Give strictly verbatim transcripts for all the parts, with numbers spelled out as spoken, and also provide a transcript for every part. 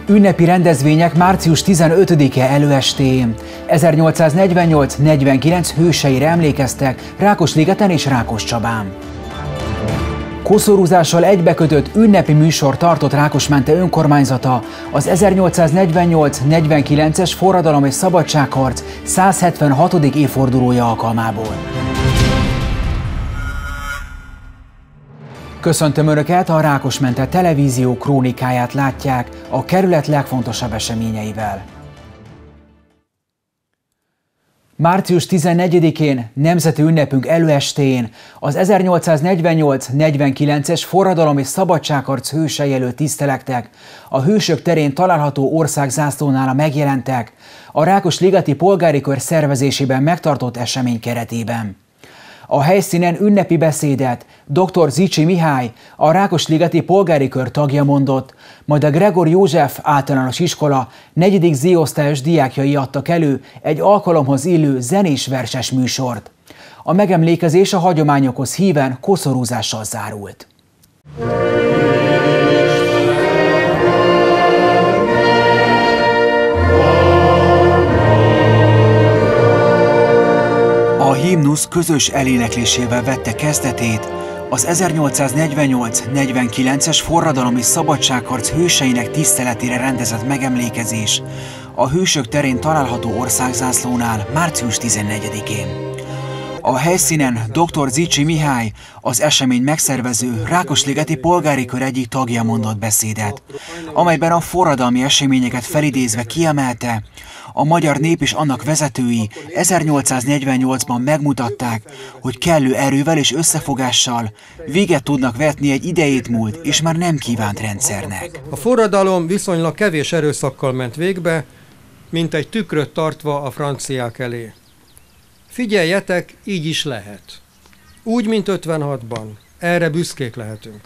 Ünnepi rendezvények március tizenötödike előestéjén. ezernyolcszáznegyvennyolc negyvenkilenc hőseire emlékeztek Rákosligeten és Rákoscsabán. Koszorúzással egybekötött ünnepi műsor tartott Rákosmente önkormányzata az ezernyolcszáznegyvennyolc negyvenkilences forradalom és szabadságharc száz hetvenhatodik évfordulója alkalmából. Köszöntöm Önöket, a Rákosmente televízió krónikáját látják a kerület legfontosabb eseményeivel. március tizennegyedikén, nemzeti ünnepünk előestéjén az ezernyolcszáznegyvennyolc negyvenkilences forradalom és szabadságharc hősei előtt tisztelektek, a Hősök terén található országzászlónál megjelentek a Rákosligeti polgári kör szervezésében megtartott esemény keretében. A helyszínen ünnepi beszédet doktor Zichy Mihály, a Rákosligeti polgári kör tagja mondott, majd a Gregor József általános iskola negyedik zé osztályos diákjai adtak elő egy alkalomhoz illő zenés-verses műsort. A megemlékezés a hagyományokhoz híven koszorúzással zárult. A himnusz közös eléneklésével vette kezdetét az ezernyolcszáznegyvennyolc negyvenkilences forradalom és szabadságharc hőseinek tiszteletére rendezett megemlékezés a Hősök terén található országzászlónál március tizennegyedikén. A helyszínen doktor Zichy Mihály, az esemény megszervező Rákosligeti polgári kör egyik tagja mondott beszédet, amelyben a forradalmi eseményeket felidézve kiemelte, a magyar nép és annak vezetői ezernyolcszáznegyvennyolcban megmutatták, hogy kellő erővel és összefogással véget tudnak vetni egy idejét múlt és már nem kívánt rendszernek. A forradalom viszonylag kevés erőszakkal ment végbe, mint egy tükröt tartva a franciák elé. Figyeljetek, így is lehet. Úgy, mint ötvenhatban. Erre büszkék lehetünk.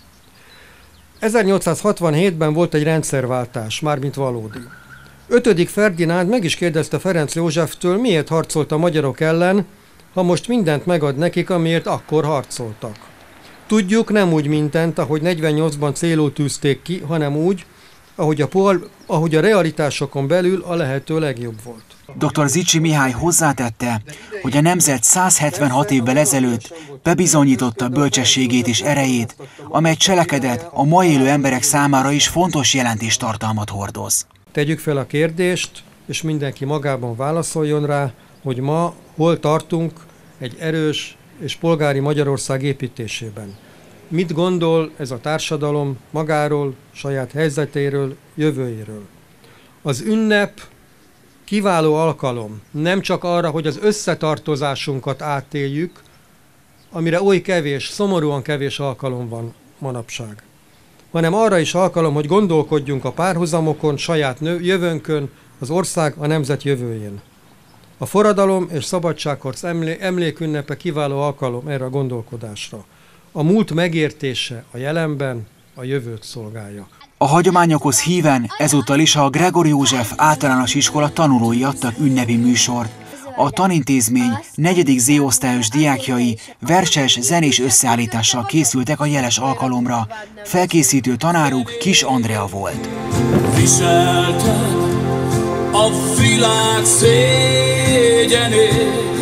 ezernyolcszázhatvanhétben volt egy rendszerváltás, mármint valódi. Ötödik Ferdinánd meg is kérdezte Ferenc Józseftől, miért harcolt a magyarok ellen, ha most mindent megad nekik, amiért akkor harcoltak. Tudjuk, nem úgy mindent, ahogy negyvennyolcban célul tűzték ki, hanem úgy, ahogy a, pol, ahogy a realitásokon belül a lehető legjobb volt. doktor Zichy Mihály hozzátette, hogy a nemzet száz hetvenhat évvel ezelőtt bebizonyította bölcsességét és erejét, amely cselekedet a ma élő emberek számára is fontos jelentéstartalmat hordoz. Tegyük fel a kérdést, és mindenki magában válaszoljon rá, hogy ma hol tartunk egy erős és polgári Magyarország építésében. Mit gondol ez a társadalom magáról, saját helyzetéről, jövőjéről? Az ünnep kiváló alkalom nem csak arra, hogy az összetartozásunkat átéljük, amire oly kevés, szomorúan kevés alkalom van manapság, hanem arra is alkalom, hogy gondolkodjunk a párhuzamokon, saját jövőnkön, az ország, a nemzet jövőjén. A forradalom és szabadságharc emlé emlékünnepe kiváló alkalom erre a gondolkodásra. A múlt megértése a jelenben a jövőt szolgálja. A hagyományokhoz híven ezúttal is a Gregor József általános iskola tanulói adtak ünnepi műsort. A tanintézmény negyedik zé osztályos diákjai verses, zenés összeállítással készültek a jeles alkalomra. Felkészítő tanáruk Kis Andrea volt. Viselted a világ szégyenét,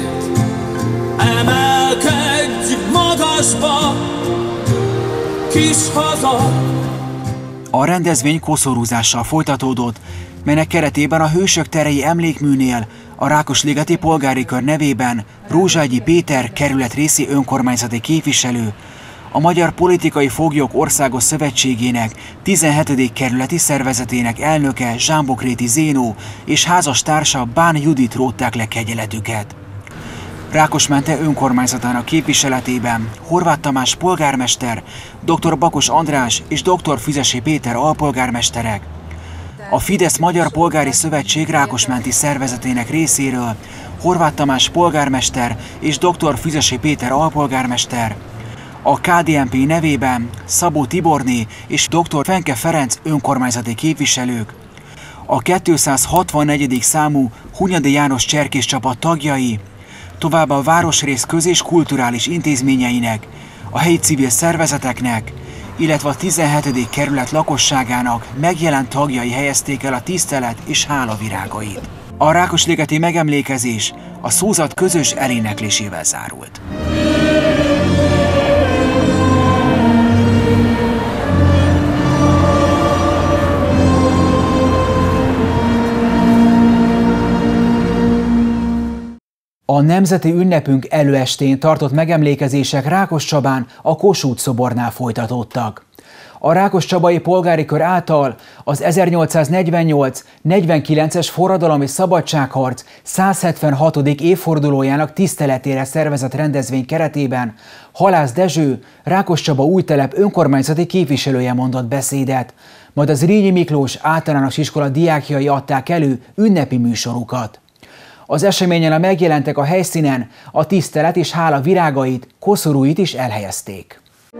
emelkedj magasba, kis haza. A rendezvény koszorúzással folytatódott, melynek keretében a Hősök terei emlékműnél a Rákosligeti polgári kör nevében Rózságyi Péter kerületrészi önkormányzati képviselő, a Magyar Politikai Foglyok Országos Szövetségének tizenhetedik kerületi szervezetének elnöke Zsámbokréti Zénó és házastársa Bán Judit rótták le kegyeletüket. Rákosmente önkormányzatának képviseletében Horváth Tamás polgármester, doktor Bakos András és doktor Füzesi Péter alpolgármesterek, a Fidesz Magyar Polgári Szövetség rákosmenti szervezetének részéről Horváth Tamás polgármester és doktor Füzesi Péter alpolgármester, a ká dé en pé nevében Szabó Tiborné és doktor Fenke Ferenc önkormányzati képviselők, a kétszázhatvannegyedik számú Hunyadi János cserkész csapat tagjai, továbbá a városrész köz- és kulturális intézményeinek, a helyi civil szervezeteknek, illetve a tizenhetedik kerület lakosságának megjelent tagjai helyezték el a tisztelet és hálavirágait. A rákosligeti megemlékezés a szózat közös eléneklésével zárult. A nemzeti ünnepünk előestén tartott megemlékezések Rákoscsabán a Kossuth szobornál folytatódtak. A rákoscsabai polgári kör által az ezernyolcszáznegyvennyolc negyvenkilences forradalmi szabadságharc százhetvenhatodik évfordulójának tiszteletére szervezett rendezvény keretében Halász Dezső, Rákoscsaba Újtelep önkormányzati képviselője mondott beszédet, majd az Zrínyi Miklós általános iskola diákjai adták elő ünnepi műsorukat. Az eseményen a megjelentek a helyszínen a tisztelet és hála virágait, koszorúit is elhelyezték.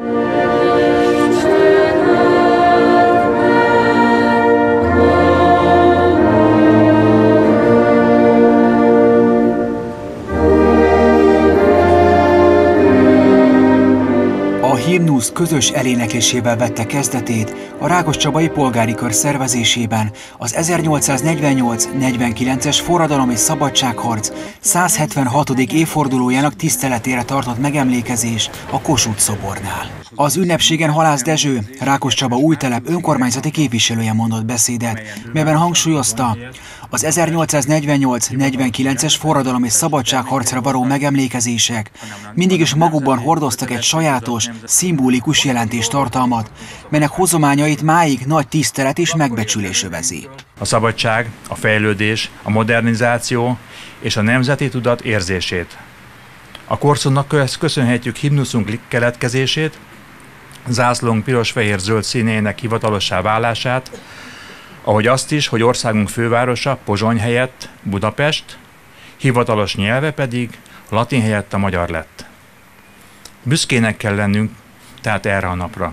A himnusz közös eléneklésével vette kezdetét a rákoscsabai polgári kör szervezésében az ezernyolcszáznegyvennyolc negyvenkilences forradalmi szabadságharc százhetvenhatodik évfordulójának tiszteletére tartott megemlékezés a Kossuth szobornál. Az ünnepségen Halász Dezső, Rákoscsaba Újtelep önkormányzati képviselője mondott beszédet, melyben hangsúlyozta, az ezernyolcszáznegyvennyolc negyvenkilences forradalmi szabadságharcra való megemlékezések mindig is magukban hordoztak egy sajátos, szimbolikus jelentéstartalmat, melynek hozományait máig nagy tisztelet és megbecsülés övezi. A szabadság, a fejlődés, a modernizáció és a nemzeti tudat érzését. A korszaknak köszönhetjük himnuszunk keletkezését, zászlónk piros-fehér-zöld színének hivatalossá válását, ahogy azt is, hogy országunk fővárosa Pozsony helyett Budapest, hivatalos nyelve pedig latin helyett a magyar lett. Büszkének kell lennünk tehát erre a napra.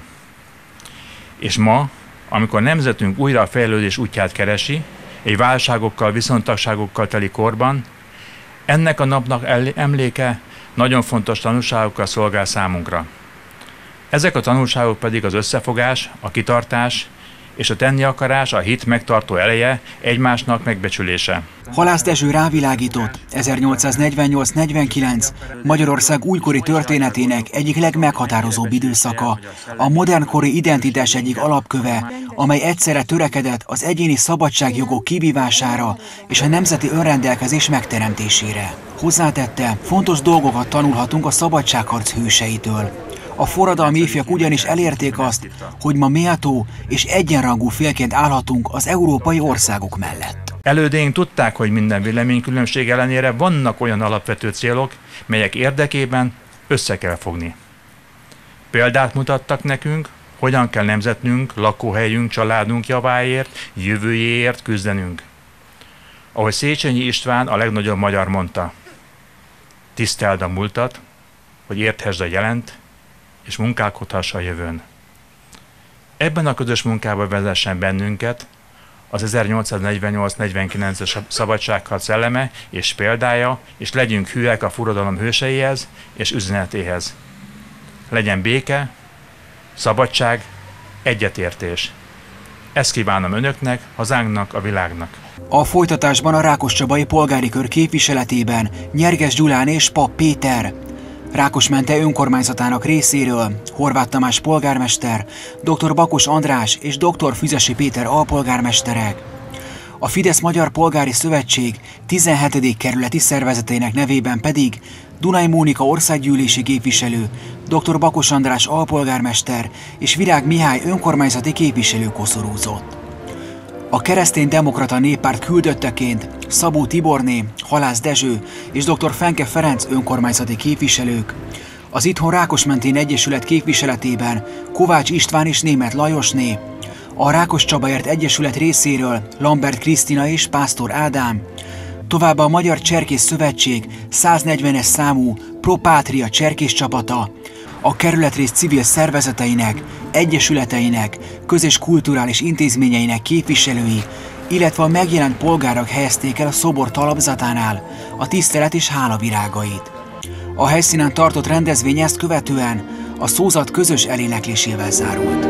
És ma, amikor nemzetünk újra a fejlődés útját keresi, egy válságokkal, viszontagságokkal teli korban, ennek a napnak emléke nagyon fontos tanulságokkal szolgál számunkra. Ezek a tanulságok pedig az összefogás, a kitartás és a tenni akarás, a hit megtartó ereje, egymásnak megbecsülése. Halász Dezső rávilágított, ezernyolcszáznegyvennyolc negyvenkilenc Magyarország újkori történetének egyik legmeghatározóbb időszaka, a modernkori identitás egyik alapköve, amely egyszerre törekedett az egyéni szabadságjogok kivívására és a nemzeti önrendelkezés megteremtésére. Hozzátette, fontos dolgokat tanulhatunk a szabadságharc hőseitől. A forradalmi ifjak ugyanis elérték azt, hogy ma méltó és egyenrangú félként állhatunk az európai országok mellett. Elődénk tudták, hogy minden véleménykülönbség ellenére vannak olyan alapvető célok, melyek érdekében össze kell fogni. Példát mutattak nekünk, hogyan kell nemzetünk, lakóhelyünk, családunk javáért, jövőjéért küzdenünk. Ahogy Széchenyi István, a legnagyobb magyar mondta, tiszteld a múltat, hogy érthesd a jelent, és munkálkodhass a jövőn. Ebben a közös munkában vezessen bennünket az ezernyolcszáznegyvennyolc negyvenkilences szabadságharc szelleme és példája, és legyünk hűek a forradalom hőseihez és üzenetéhez. Legyen béke, szabadság, egyetértés. Ezt kívánom önöknek, hazánknak, a világnak. A folytatásban a rákoscsabai polgári kör képviseletében Nyerges Gyulán és Pap Péter, Rákosmente önkormányzatának részéről Horváth Tamás polgármester, dr. Bakos András és dr. Füzesi Péter alpolgármesterek. A Fidesz Magyar Polgári Szövetség tizenhetedik kerületi szervezetének nevében pedig Dunai Mónika országgyűlési képviselő, dr. Bakos András alpolgármester és Virág Mihály önkormányzati képviselő koszorúzott. A Kereszténydemokrata Néppárt küldötteként Szabó Tiborné, Halász Dezső és dr. Fenke Ferenc önkormányzati képviselők, az Itthon Rákosmentén Egyesület képviseletében Kovács István és Németh Lajosné, a Rákoscsabaért Egyesület részéről Lambert Krisztina és Pásztor Ádám, továbbá a Magyar Cserkész Szövetség száznegyvenes számú Pro Patria cserkész csapata, a kerületrész civil szervezeteinek, egyesületeinek, közös kulturális intézményeinek képviselői, illetve a megjelent polgárok helyezték el a szobor talapzatánál a tisztelet és hálavirágait. A helyszínen tartott rendezvény ezt követően a szózat közös eléneklésével zárult.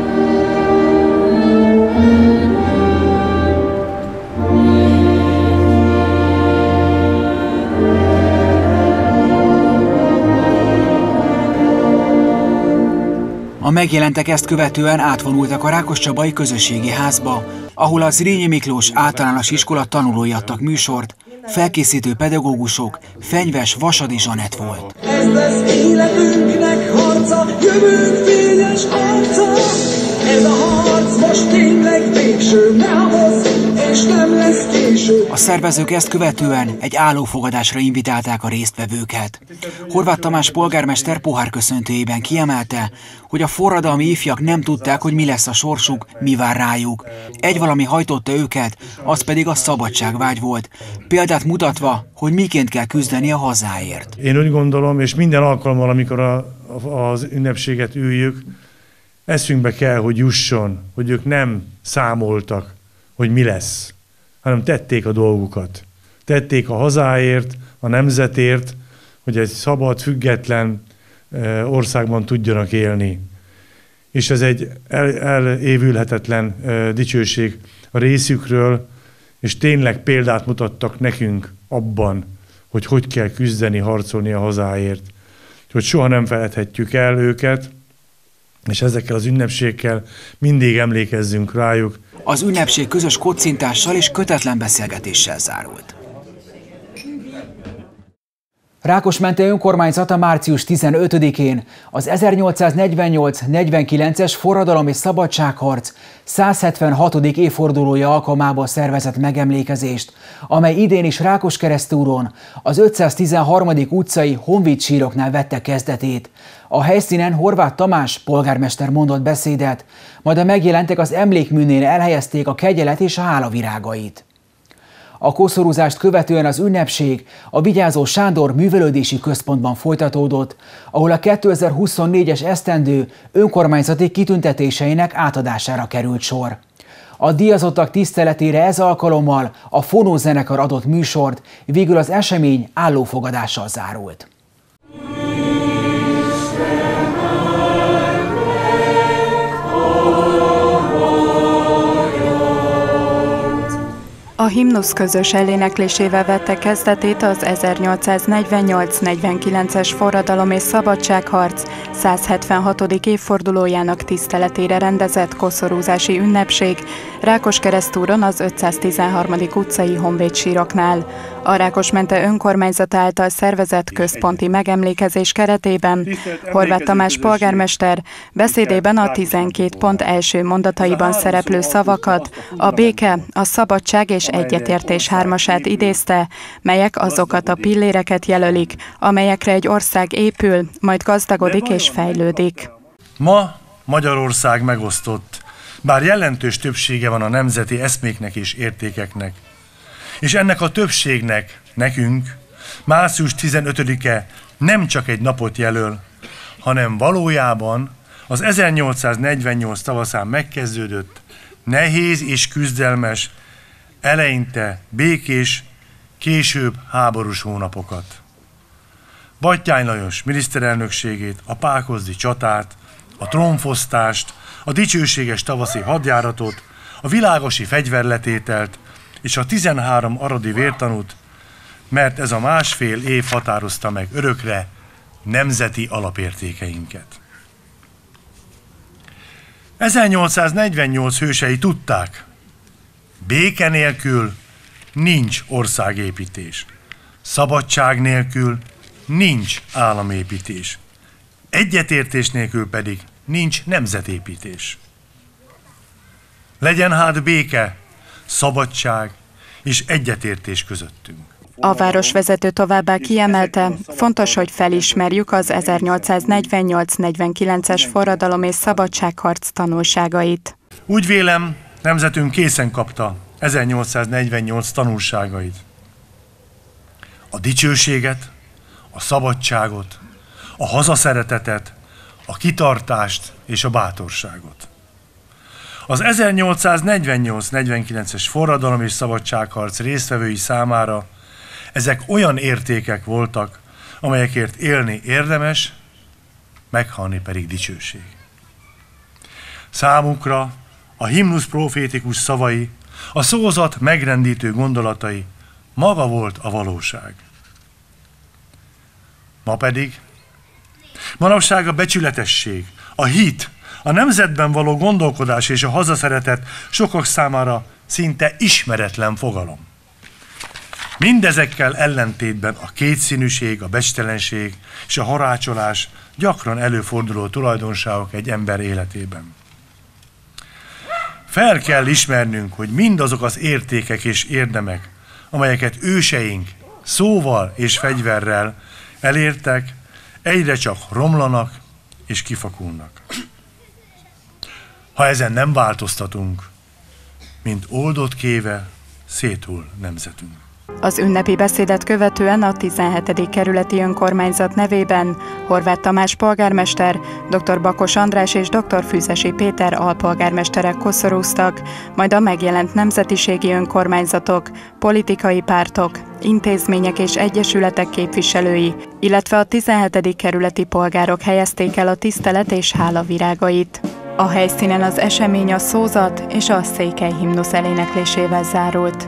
A megjelentek ezt követően átvonultak a Rákoscsabai Közösségi Házba, ahol a Zrínyi Miklós általános iskola tanulói adtak műsort, felkészítő pedagógusok Fenyves Vasadi Zsanett volt. Ez lesz életünknek harca, jövőnk fényes arca. Ez a harc most tényleg végső, ne havazz, és nem lesz késő. A szervezők ezt követően egy állófogadásra invitálták a résztvevőket. Horváth Tamás polgármester pohárköszöntőjében kiemelte, hogy a forradalmi ifjak nem tudták, hogy mi lesz a sorsuk, mi vár rájuk. Egy valami hajtotta őket, az pedig a szabadságvágy volt. Példát mutatva, hogy miként kell küzdeni a hazáért. Én úgy gondolom, és minden alkalommal, amikor a, a, az ünnepséget üljük, eszünkbe kell, hogy jusson, hogy ők nem számoltak, hogy mi lesz, hanem tették a dolgukat. Tették a hazáért, a nemzetért, hogy egy szabad, független országban tudjanak élni. És ez egy el, elévülhetetlen dicsőség a részükről, és tényleg példát mutattak nekünk abban, hogy hogy kell küzdeni, harcolni a hazáért. Hogy soha nem felejthetjük el őket, és ezekkel az ünnepségekkel mindig emlékezzünk rájuk. Az ünnepség közös kocintással és kötetlen beszélgetéssel zárult. Rákosmente önkormányzata március tizenötödikén az ezernyolcszáznegyvennyolc negyvenkilences forradalom és szabadságharc százhetvenhatodik évfordulója alkalmából szervezett megemlékezést, amely idén is Rákoskeresztúron az ötszáztizenharmadik utcai Honvéd síroknál vette kezdetét. A helyszínen Horváth Tamás polgármester mondott beszédet, majd a megjelentek az emlékműnél elhelyezték a kegyelet és a hálavirágait. A koszorúzást követően az ünnepség a Vigyázó Sándor Művelődési Központban folytatódott, ahol a kétezer-huszonnégyes esztendő önkormányzati kitüntetéseinek átadására került sor. A díjazottak tiszteletére ez alkalommal a Fonó zenekar adott műsort, végül az esemény állófogadással zárult. A himnusz közös eléneklésével vette kezdetét az ezernyolcszáznegyvennyolc negyvenkilences forradalom és szabadságharc százhetvenhatodik évfordulójának tiszteletére rendezett koszorúzási ünnepség Rákoskeresztúron az ötszáztizenharmadik utcai Honvéd síroknál. A Rákosmente önkormányzata által szervezett központi megemlékezés keretében Horváth Tamás polgármester beszédében a tizenkét pont első mondataiban szereplő szavakat, a béke, a szabadság és egyetértés hármasát idézte, melyek azokat a pilléreket jelölik, amelyekre egy ország épül, majd gazdagodik és fejlődik. Ma Magyarország megosztott, bár jelentős többsége van a nemzeti eszméknek és értékeknek. És ennek a többségnek, nekünk, március tizenötödike nem csak egy napot jelöl, hanem valójában az ezernyolcszáznegyvennyolc tavaszán megkezdődött, nehéz és küzdelmes, eleinte békés, később háborús hónapokat. Batthyány Lajos miniszterelnökségét, a pákozdi csatát, a trónfosztást, a dicsőséges tavaszi hadjáratot, a világosi fegyverletételt és a tizenhárom aradi vértanút, mert ez a másfél év határozta meg örökre nemzeti alapértékeinket. ezernyolcszáznegyvennyolc hősei tudták, béke nélkül nincs országépítés, szabadság nélkül nincs államépítés, egyetértés nélkül pedig nincs nemzetépítés. Legyen hát béke, szabadság és egyetértés közöttünk. A városvezető továbbá kiemelte, fontos, hogy felismerjük az ezernyolcszáznegyvennyolc negyvenkilences forradalom és szabadságharc tanulságait. Úgy vélem, nemzetünk készen kapta ezernyolcszáznegyvennyolc tanulságait. A dicsőséget, a szabadságot, a hazaszeretetet, a kitartást és a bátorságot. Az ezernyolcszáznegyvennyolc negyvenkilences forradalom és szabadságharc résztvevői számára ezek olyan értékek voltak, amelyekért élni érdemes meghalni pedig dicsőség. Számukra a himnusz profétikus szavai, a szózat megrendítő gondolatai maga volt a valóság. Ma pedig manapság a becsületesség, a hit, a nemzetben való gondolkodás és a hazaszeretet sokak számára szinte ismeretlen fogalom. Mindezekkel ellentétben a kétszínűség, a becstelenség és a harácsolás gyakran előforduló tulajdonságok egy ember életében. Fel kell ismernünk, hogy mindazok az értékek és érdemek, amelyeket őseink szóval és fegyverrel elértek, egyre csak romlanak és kifakulnak. Ha ezen nem változtatunk, mint oldott kéve, széthull nemzetünk. Az ünnepi beszédet követően a tizenhetedik kerületi önkormányzat nevében Horváth Tamás polgármester, dr. Bakos András és dr. Füzesi Péter alpolgármesterek koszorúztak, majd a megjelent nemzetiségi önkormányzatok, politikai pártok, intézmények és egyesületek képviselői, illetve a tizenhetedik kerületi polgárok helyezték el a tisztelet és hála virágait. A helyszínen az esemény a szózat és a székely himnusz eléneklésével zárult.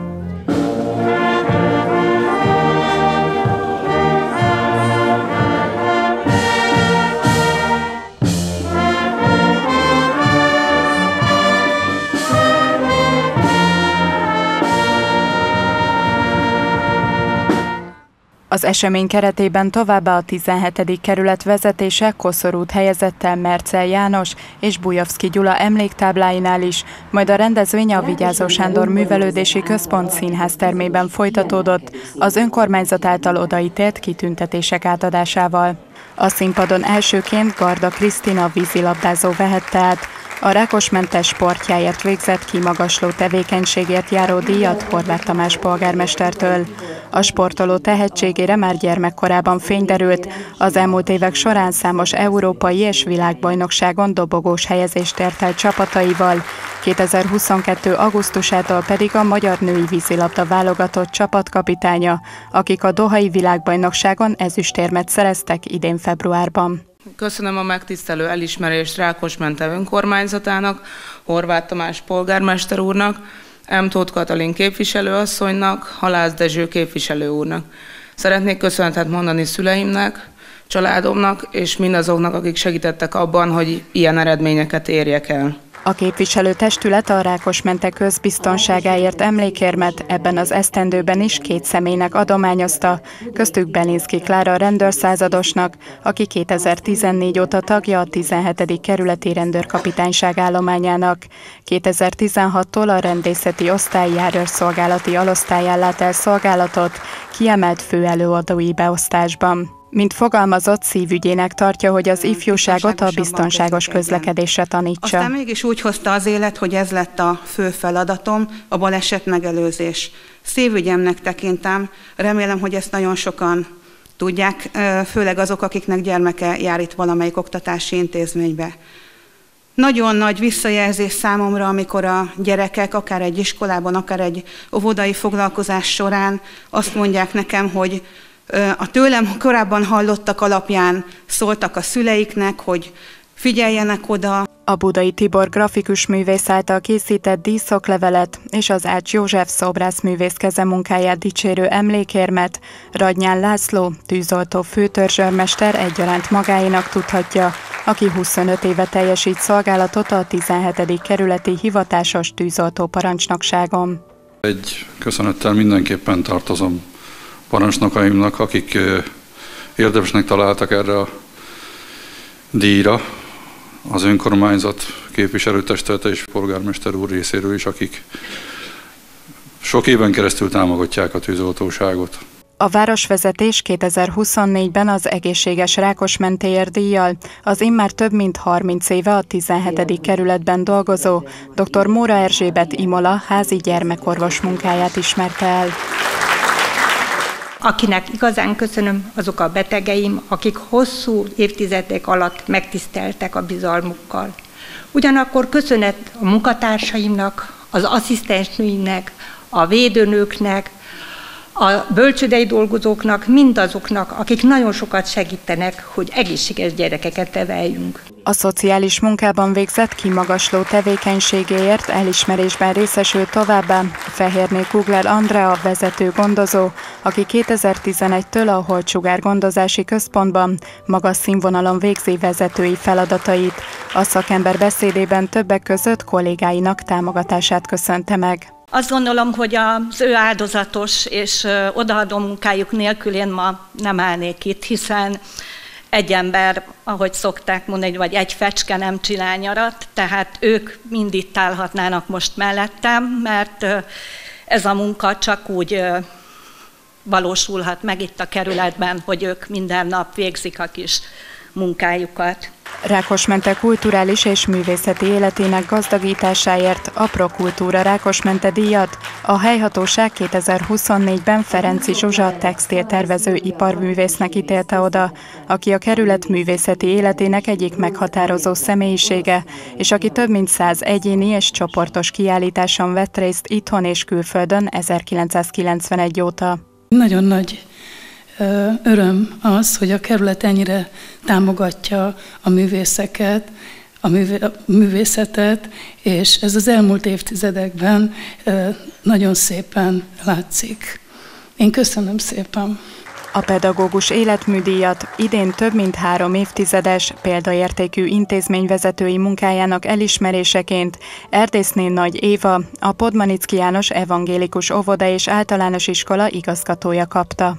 Az esemény keretében továbbá a tizenhetedik kerület vezetése koszorút helyezett el Mercel János és Bujovszki Gyula emléktábláinál is, majd a rendezvény a Vigyázó Sándor Művelődési Központ színháztermében folytatódott, az önkormányzat által odaítélt kitüntetések átadásával. A színpadon elsőként Garda Krisztina vízilabdázó vehette át a Rákosmentes sportjáért végzett kimagasló tevékenységért járó díjat Horváth Tamás polgármestertől. A sportoló tehetségére már gyermekkorában fény derült, az elmúlt évek során számos európai és világbajnokságon dobogós helyezést ért el csapataival, kétezer-huszonkettő augusztusától pedig a magyar női vízilabda válogatott csapatkapitánya, akik a dohai világbajnokságon ezüstérmet szereztek idén februárban. Köszönöm a megtisztelő elismerést Rákosmente önkormányzatának, Horváth Tamás polgármester úrnak, M. Tóth Katalin képviselőasszonynak, Halász Dezső képviselő úrnak. Szeretnék köszönetet mondani szüleimnek, családomnak és mindazoknak, akik segítettek abban, hogy ilyen eredményeket érjek el. A képviselőtestület a Rákosmente közbiztonságáért emlékérmet ebben az esztendőben is két személynek adományozta, köztük Belinszky Klára rendőrszázadosnak, aki kétezer-tizennégy óta tagja a tizenhetedik kerületi rendőrkapitányság állományának. kétezer-tizenhattól a rendészeti osztály járőrszolgálati alosztályán lát el szolgálatot, kiemelt főelőadói beosztásban. Mint fogalmazott, szívügyének tartja, hogy az ifjúságot a biztonságos közlekedésre tanítsa. Aztán mégis úgy hozta az élet, hogy ez lett a fő feladatom, a baleset megelőzés. Szívügyemnek tekintem, remélem, hogy ezt nagyon sokan tudják, főleg azok, akiknek gyermeke jár itt valamelyik oktatási intézménybe. Nagyon nagy visszajelzés számomra, amikor a gyerekek, akár egy iskolában, akár egy óvodai foglalkozás során azt mondják nekem, hogy a tőlem korábban hallottak alapján szóltak a szüleiknek, hogy figyeljenek oda. A Budai Tibor grafikus művész által készített díszoklevelet és az Ács József szobrászművész kezemunkáját dicsérő emlékérmet Radnyán László, tűzoltó főtörzsőrmester egyaránt magáénak tudhatja, aki huszonöt éve teljesít szolgálatot a tizenhetedik kerületi hivatásos tűzoltó parancsnokságon. Egy köszönettel mindenképpen tartozom parancsnokaimnak, akik érdemesnek találtak erre a díjra, az önkormányzat képviselőtestülete és polgármester úr részéről is, akik sok éven keresztül támogatják a tűzoltóságot. A városvezetés kétezer-huszonnégyben az egészséges Rákosmentéért díjjal az immár több mint harminc éve a tizenhetedik kerületben dolgozó dr. Móra Erzsébet Imola házi gyermekorvos munkáját ismerte el. Akinek igazán köszönöm, azok a betegeim, akik hosszú évtizedek alatt megtiszteltek a bizalmukkal. Ugyanakkor köszönet a munkatársaimnak, az asszisztensnőimnek, a védőnőknek, a bölcsődei dolgozóknak, mindazoknak, akik nagyon sokat segítenek, hogy egészséges gyerekeket neveljünk. A szociális munkában végzett kimagasló tevékenységéért elismerésben részesült továbbá Fehérné Kugler Andrea vezető gondozó, aki kétezer-tizenegytől a Holtsugár Gondozási Központban magas színvonalon végzi vezetői feladatait. A szakember beszédében többek között kollégáinak támogatását köszönte meg. Azt gondolom, hogy az ő áldozatos és odaadó munkájuk nélkül én ma nem állnék itt, hiszen egy ember, ahogy szokták mondani, vagy egy fecske nem csinál nyarat, tehát ők mind itt állhatnának most mellettem, mert ez a munka csak úgy valósulhat meg itt a kerületben, hogy ők minden nap végzik a kis munkájukat. Rákosmente kulturális és művészeti életének gazdagításáért a Prokultúra Rákosmente díjat a helyhatóság kétezer-huszonnégyben Ferenczy Zsuzsa textiltervező iparművésznek ítélte oda, aki a kerület művészeti életének egyik meghatározó személyisége, és aki több mint száz egyéni és csoportos kiállításon vett részt itthon és külföldön ezerkilencszázkilencvenegy óta. Nagyon nagy öröm az, hogy a kerület ennyire támogatja a művészeket, a, művé, a művészetet, és ez az elmúlt évtizedekben nagyon szépen látszik. Én köszönöm szépen. A pedagógus életműdíjat idén több mint három évtizedes példaértékű intézményvezetői munkájának elismeréseként Erdészné Nagy Éva, a Podmanicki János Evangélikus Óvoda és Általános Iskola igazgatója kapta.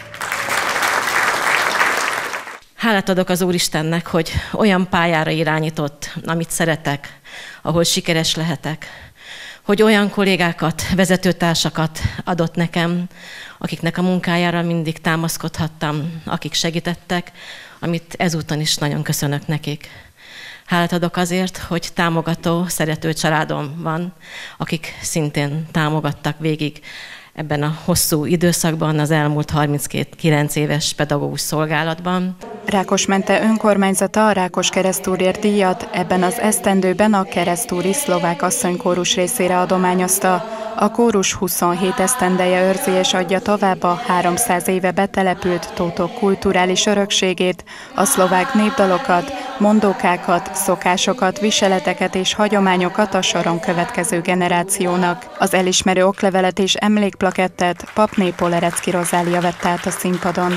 Hálát adok az Úristennek, hogy olyan pályára irányított, amit szeretek, ahol sikeres lehetek, hogy olyan kollégákat, vezetőtársakat adott nekem, akiknek a munkájára mindig támaszkodhattam, akik segítettek, amit ezúton is nagyon köszönök nekik. Hálát adok azért, hogy támogató, szerető családom van, akik szintén támogattak végig ebben a hosszú időszakban, az elmúlt harminckilenc éves pedagógus szolgálatban. Rákosmente önkormányzata a Rákoskeresztúrért díjat ebben az esztendőben a keresztúri szlovák asszonykórus részére adományozta. A kórus huszonhét esztendeje őrzi és adja tovább a háromszáz éve betelepült tótok kulturális örökségét, a szlovák népdalokat, mondókákat, szokásokat, viseleteket és hagyományokat a soron következő generációnak. Az elismerő oklevelet és emlékplakettet Papné Polerecki Rozália vett át a színpadon.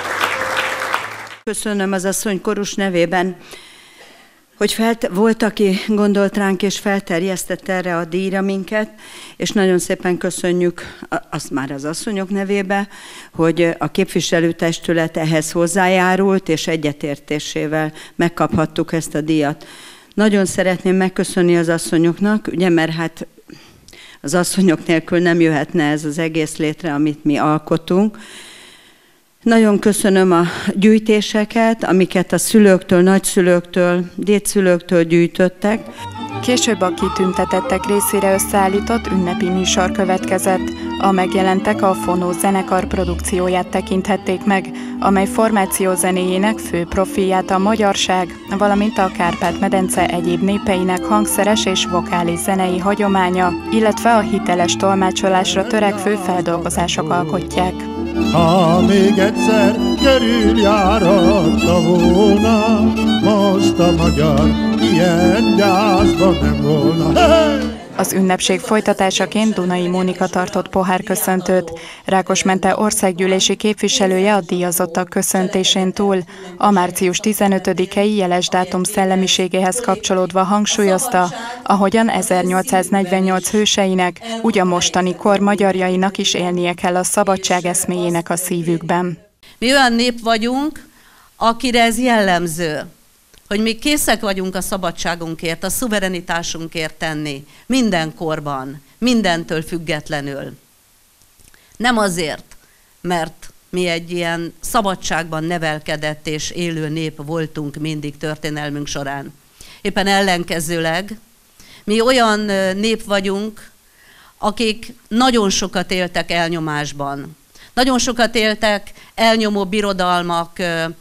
Köszönöm az asszonykórus nevében, hogy felt, volt, aki gondolt ránk és felterjesztett erre a díjra minket, és nagyon szépen köszönjük azt már az asszonyok nevébe, hogy a képviselőtestület ehhez hozzájárult, és egyetértésével megkaphattuk ezt a díjat. Nagyon szeretném megköszönni az asszonyoknak, ugye, mert hát az asszonyok nélkül nem jöhetne ez az egész létre, amit mi alkotunk. Nagyon köszönöm a gyűjtéseket, amiket a szülőktől, nagyszülőktől, dédszülőktől gyűjtöttek. Később a kitüntetettek részére összeállított ünnepi műsor következett. A megjelentek a Fonó zenekar produkcióját tekinthették meg, amely formáció zenéjének fő profilját a magyarság, valamint a Kárpát-medence egyéb népeinek hangszeres és vokális zenei hagyománya, illetve a hiteles tolmácsolásra törekvő feldolgozások alkotják. Ha még egyszer körüljáratta volna, most a magyar ilyen gyászban nem volna. Hey! Az ünnepség folytatásaként Dunai Mónika tartott pohárköszöntőt. Rákosmente országgyűlési képviselője a díjazottak köszöntésén túl a március tizenötödikei jeles dátum szellemiségéhez kapcsolódva hangsúlyozta, ahogyan ezernyolcszáznegyvennyolc hőseinek, úgy a mostani kor magyarjainak is élnie kell a szabadság eszméjének a szívükben. Mi olyan nép vagyunk, akire ez jellemző, hogy mi készek vagyunk a szabadságunkért, a szuverenitásunkért tenni, minden korban, mindentől függetlenül. Nem azért, mert mi egy ilyen szabadságban nevelkedett és élő nép voltunk mindig történelmünk során. Éppen ellenkezőleg mi olyan nép vagyunk, akik nagyon sokat éltek elnyomásban. Nagyon sokat éltek elnyomó birodalmak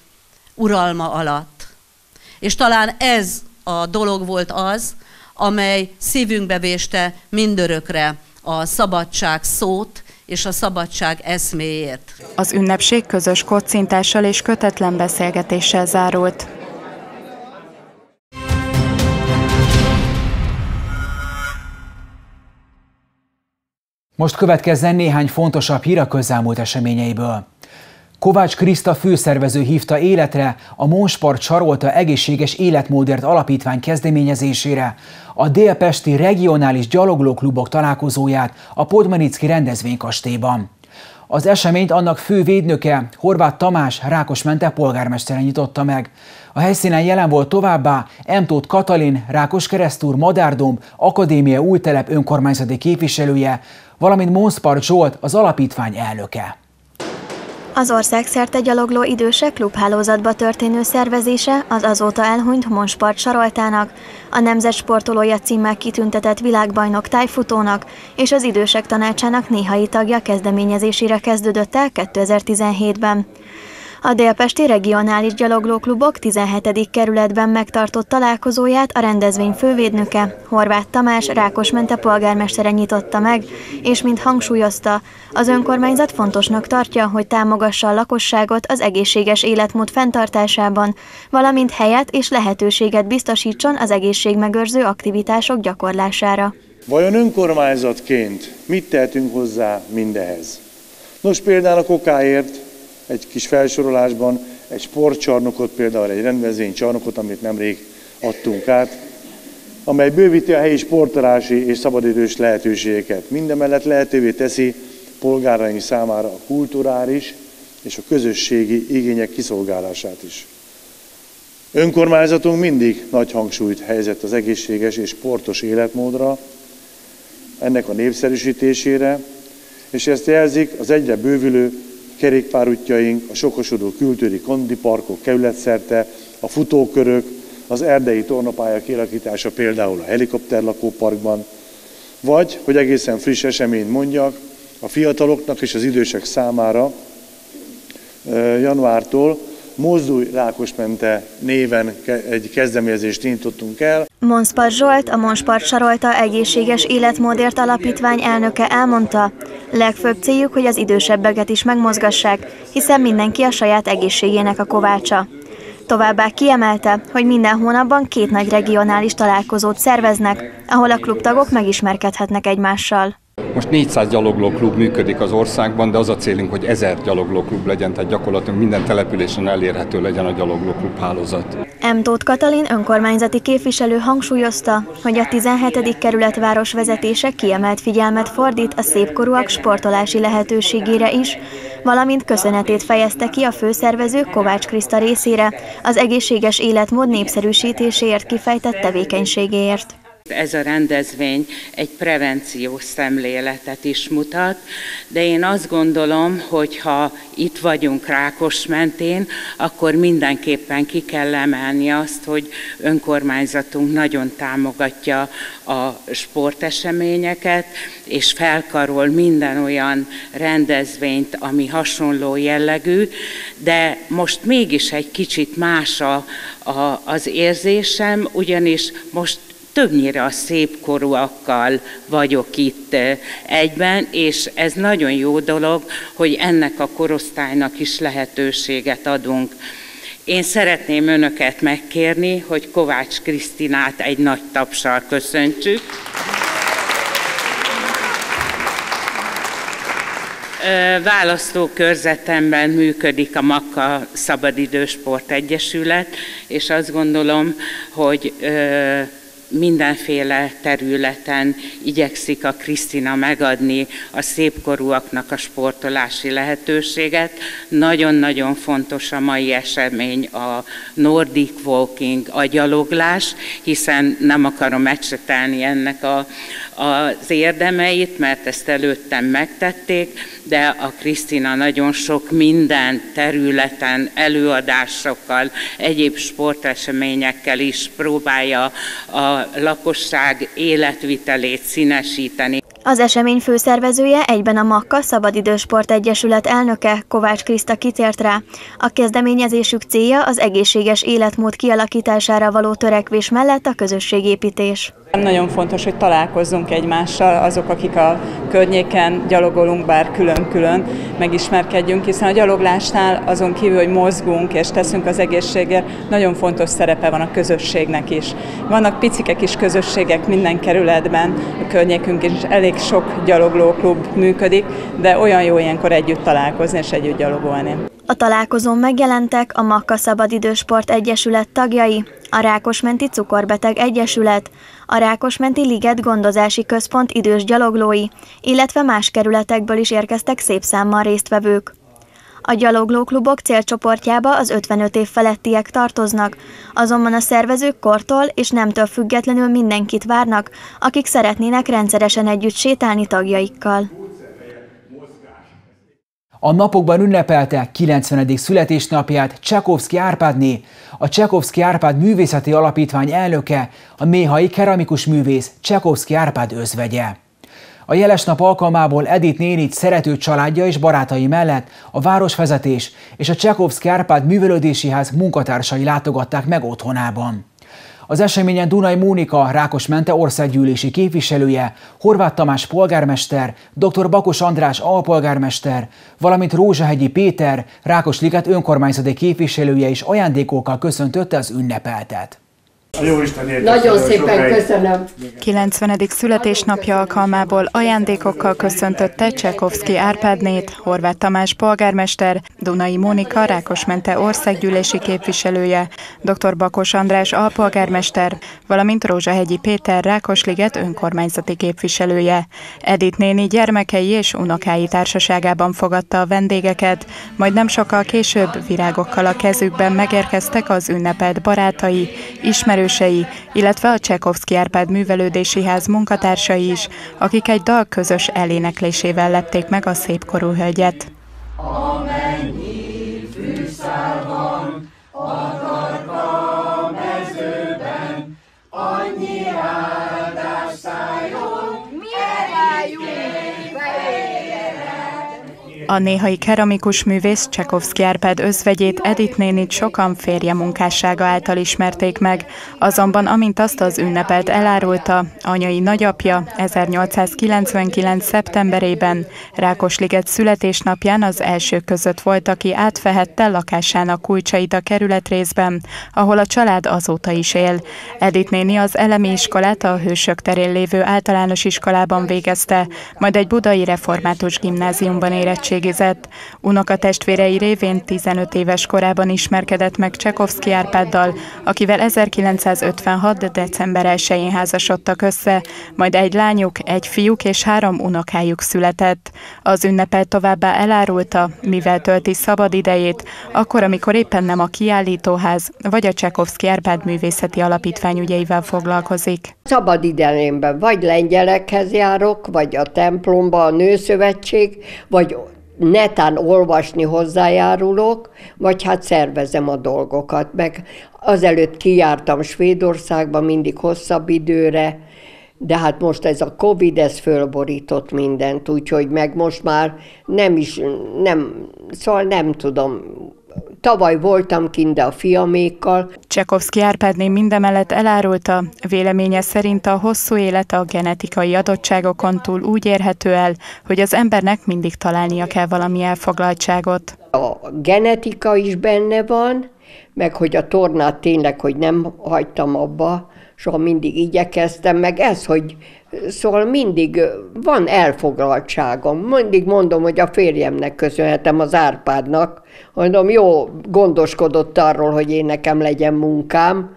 uralma alatt. És talán ez a dolog volt az, amely szívünkbe véste mindörökre a szabadság szót és a szabadság eszméért. Az ünnepség közös kocintással és kötetlen beszélgetéssel zárult. Most következzen néhány fontosabb hír a közelmúlt eseményeiből. Kovács Kriszta főszervező hívta életre a Monspart Sarolta Egészséges Életmódért Alapítvány kezdeményezésére a délpesti regionális gyaloglóklubok találkozóját a Podmanicki rendezvénykastélyban. Az eseményt annak fő védnöke, Horváth Tamás Rákosmente polgármestere nyitotta meg. A helyszínen jelen volt továbbá M. Tóth Katalin, Rákoskeresztúr Madárdomb Akadémia Újtelep önkormányzati képviselője, valamint Monspart Zsolt, az alapítvány elnöke. Az országszerte gyalogló idősek klubhálózatba történő szervezése az azóta elhunyt Monspart Saroltának, a Nemzet Sportolója címmel kitüntetett világbajnok tájfutónak és az idősek tanácsának néhai tagja kezdeményezésére kezdődött el kétezer-tizenhétben. A délpesti regionális gyaloglóklubok tizenhetedik kerületben megtartott találkozóját a rendezvény fővédnöke, Horváth Tamás Rákosmente polgármestere nyitotta meg, és mint hangsúlyozta, az önkormányzat fontosnak tartja, hogy támogassa a lakosságot az egészséges életmód fenntartásában, valamint helyet és lehetőséget biztosítson az egészségmegőrző aktivitások gyakorlására. Vajon önkormányzatként mit tehetünk hozzá mindehez? Nos, például a kokáért egy kis felsorolásban egy sportcsarnokot, például egy rendezvénycsarnokot, amit nemrég adtunk át, amely bővíti a helyi sportolási és szabadidős lehetőségeket. Mindemellett lehetővé teszi polgáraink számára a kulturális és a közösségi igények kiszolgálását is. Önkormányzatunk mindig nagy hangsúlyt helyezett az egészséges és sportos életmódra, ennek a népszerűsítésére, és ezt jelzik az egyre bővülő kerékpárútjaink, a sokosodó kültőri kondiparkok kerületszerte, a futókörök, az erdei tornapálya kialakítása például a helikopterlakóparkban, vagy, hogy egészen friss eseményt mondjak, a fiataloknak és az idősek számára januártól Mozdulj Rákosmente néven egy kezdeményezést indítottunk el. Monspart Zsolt, a Monspart Sarolta Egészséges Életmódért Alapítvány elnöke elmondta, legfőbb céljuk, hogy az idősebbeket is megmozgassák, hiszen mindenki a saját egészségének a kovácsa. Továbbá kiemelte, hogy minden hónapban két nagy regionális találkozót szerveznek, ahol a klubtagok megismerkedhetnek egymással. Most négyszáz gyaloglóklub működik az országban, de az a célunk, hogy ezer gyaloglóklub legyen, tehát gyakorlatilag minden településen elérhető legyen a gyaloglóklub hálózat. M. Tóth Katalin önkormányzati képviselő hangsúlyozta, hogy a tizenhetedik kerület városvezetése kiemelt figyelmet fordít a szépkorúak sportolási lehetőségére is, valamint köszönetét fejezte ki a főszervező Kovács Kriszta részére az egészséges életmód népszerűsítéséért kifejtett tevékenységéért. Ez a rendezvény egy prevenciós szemléletet is mutat, de én azt gondolom, hogy ha itt vagyunk Rákosmentén, akkor mindenképpen ki kell emelni azt, hogy önkormányzatunk nagyon támogatja a sporteseményeket, és felkarol minden olyan rendezvényt, ami hasonló jellegű, de most mégis egy kicsit más a, a, az érzésem, ugyanis most többnyire a szépkorúakkal vagyok itt egyben, és ez nagyon jó dolog, hogy ennek a korosztálynak is lehetőséget adunk. Én szeretném önöket megkérni, hogy Kovács Krisztinát egy nagy tapssal köszöntsük. Választókörzetemben működik a Makka Szabadidősport Egyesület, és azt gondolom, hogy mindenféle területen igyekszik a Krisztina megadni a szépkorúaknak a sportolási lehetőséget. Nagyon-nagyon fontos a mai esemény a Nordic Walking, a gyaloglás, hiszen nem akarom ecsetelni ennek a, az érdemeit, mert ezt előttem megtették, de a Krisztina nagyon sok minden területen, előadásokkal, egyéb sporteseményekkel is próbálja a lakosság életvitelét színesíteni. Az esemény főszervezője, egyben a Makka Szabadidősport Egyesület elnöke, Kovács Kriszta kitért rá. A kezdeményezésük célja az egészséges életmód kialakítására való törekvés mellett a közösségépítés. Nagyon fontos, hogy találkozzunk egymással, azok, akik a környéken gyalogolunk, bár külön-külön, megismerkedjünk, hiszen a gyaloglásnál azon kívül, hogy mozgunk és teszünk az egészségért, nagyon fontos szerepe van a közösségnek is. Vannak picike kis közösségek minden kerületben, a környékünkön is elég sok gyaloglóklub működik, de olyan jó ilyenkor együtt találkozni és együtt gyalogolni. A találkozón megjelentek a Makka Szabadidősport Egyesület tagjai, a Rákosmenti Cukorbeteg Egyesület, a Rákosmenti Liget Gondozási Központ idős gyaloglói, illetve más kerületekből is érkeztek szép számmal résztvevők. A gyaloglóklubok célcsoportjába az ötvenöt év felettiek tartoznak, azonban a szervezők kortól és nemtől függetlenül mindenkit várnak, akik szeretnének rendszeresen együtt sétálni tagjaikkal. A napokban ünnepelte kilencvenedik születésnapját Csekovszky Árpádné, a Csekovszky Árpád Művészeti Alapítvány elnöke, a méhai keramikus művész Csekovszky Árpád özvegye. A jeles nap alkalmából Edith nénit szerető családja és barátai mellett a városvezetés és a Csekovszky Árpád Művelődési Ház munkatársai látogatták meg otthonában. Az eseményen Dunai Mónika, Rákosmente országgyűlési képviselője, Horváth Tamás polgármester, dr. Bakos András alpolgármester, valamint Rózsahegyi Péter, Rákosliget önkormányzati képviselője is ajándékokkal köszöntötte az ünnepeltet. Nagyon szépen köszönöm. kilencvenedik születésnapja alkalmából ajándékokkal köszöntötte Csekovszky Árpádnét, Horváth Tamás polgármester, Dunai Mónika, Rákosmente országgyűlési képviselője, dr. Bakos András alpolgármester, valamint Rózsahegyi Péter, Rákosliget önkormányzati képviselője. Edith néni gyermekei és unokái társaságában fogadta a vendégeket, majd nem sokkal később virágokkal a kezükben megérkeztek az ünnepelt barátai, ismerősei, illetve a Csekovszky Árpád Művelődési Ház munkatársai is, akik egy dal közös eléneklésével lepték meg a szépkorú hölgyet. Amennyi fűszál van a tarka mezőben, annyi áldás szálljon, erájunk A néhai keramikus művész Csekovszky Árpád özvegyét, Edith nénit sokan férje munkássága által ismerték meg, azonban amint azt az ünnepelt elárulta, anyai nagyapja ezernyolcszázkilencvenkilenc. szeptemberében Rákosliget születésnapján az elsők között volt, aki átfehette lakásának kulcsait a kerületrészben, ahol a család azóta is él. Edith néni az elemi iskolát a Hősök terén lévő általános iskolában végezte, majd egy budai református gimnáziumban érettségizett. Unokatestvérei révén tizenöt éves korában ismerkedett meg Csekovszky Árpáddal, akivel ezerkilencszázötvenhat. december elsején házasodtak össze, majd egy lányuk, egy fiúk és három unokájuk született. Az ünnepel továbbá elárulta, mivel tölti szabad idejét, akkor, amikor éppen nem a kiállítóház vagy a Csekovszky Árpád Művészeti Alapítvány ügyeivel foglalkozik. Szabad idejémben vagy lengyelekhez járok, vagy a templomba, a Nőszövetség, vagy netán olvasni hozzájárulok, vagy hát szervezem a dolgokat. Meg azelőtt kijártam Svédországba mindig hosszabb időre, de hát most ez a Covid, ez fölborított mindent, úgyhogy meg most már nem is, nem, szóval nem tudom. Tavaly voltam kint, de a fiamékkal. Csekovszky Árpádné mindemellett elárulta, véleménye szerint a hosszú élet a genetikai adottságokon túl úgy érhető el, hogy az embernek mindig találnia kell valami elfoglaltságot. A genetika is benne van, meg hogy a tornát tényleg, hogy nem hagytam abba, soha mindig igyekeztem, meg ez, hogy szóval mindig van elfoglaltságom. Mindig mondom, hogy a férjemnek köszönhetem, az Árpádnak. Mondom, jó, gondoskodott arról, hogy én nekem legyen munkám,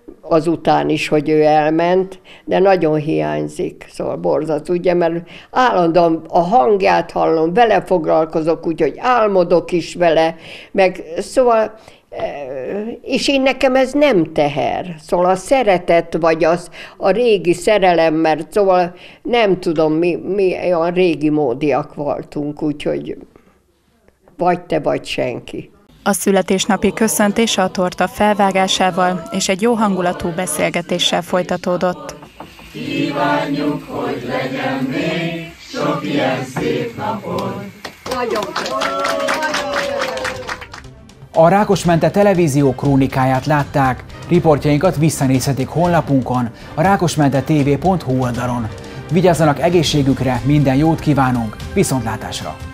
azután is, hogy ő elment, de nagyon hiányzik, szóval borzat, ugye, mert állandóan a hangját hallom, vele foglalkozok, úgyhogy álmodok is vele, meg szóval, és én nekem ez nem teher. Szóval a szeretet, vagy az a régi szerelem, mert szóval nem tudom, mi, mi olyan régi módiak voltunk, úgyhogy vagy te, vagy senki. A születésnapi köszöntés a torta felvágásával és egy jó hangulatú beszélgetéssel folytatódott. kívánjuk, hogy legyen még sok ilyen szép napod. Nagyon A Rákosmente televízió krónikáját látták, riportjainkat visszanézhetik honlapunkon, a rákosmente té vé pont hu oldalon. Vigyázzanak egészségükre, minden jót kívánunk, viszontlátásra!